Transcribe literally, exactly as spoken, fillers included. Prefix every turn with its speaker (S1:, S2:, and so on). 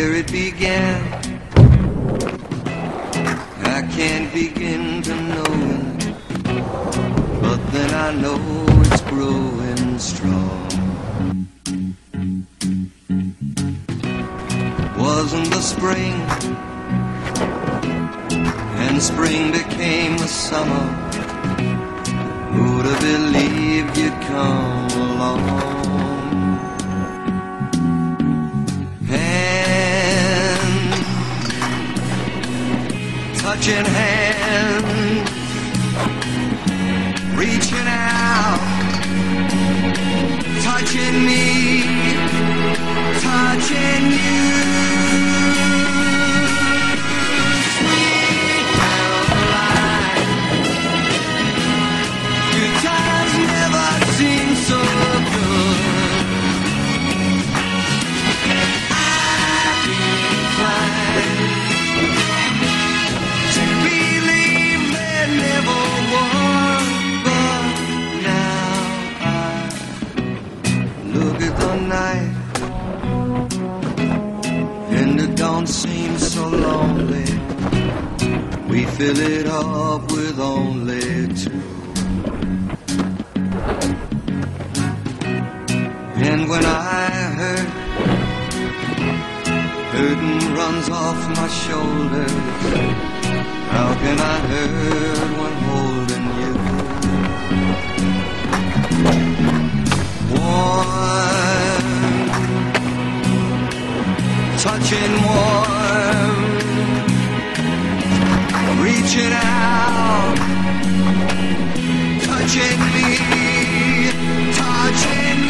S1: where it began. I can't begin to know it, but then I know it's growing strong. Wasn't the spring, and spring became the summer. Who'd have believed you'd come along? Hand, touching hand, reaching out, touching me, touching you. Sweet Caroline, good times never seem so good. I've been inclined to believe there never was, but now I look at the night and it don't seem so lonely. We fill it up with only two. And when I hurt, hurting runs off my shoulders. How can I hurt when holding you? Warm, touching warm, reaching out, touching me, touching